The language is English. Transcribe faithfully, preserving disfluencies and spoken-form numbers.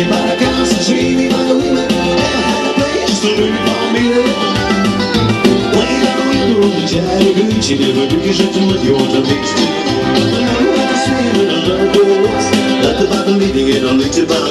Standing by the castle, dreaming by the women, never had a place to live for me. Playing on the river on the Chattahoochee, never took a shot to what you want to mix to. But now I swim in a love goes, not about the leading in a little bit.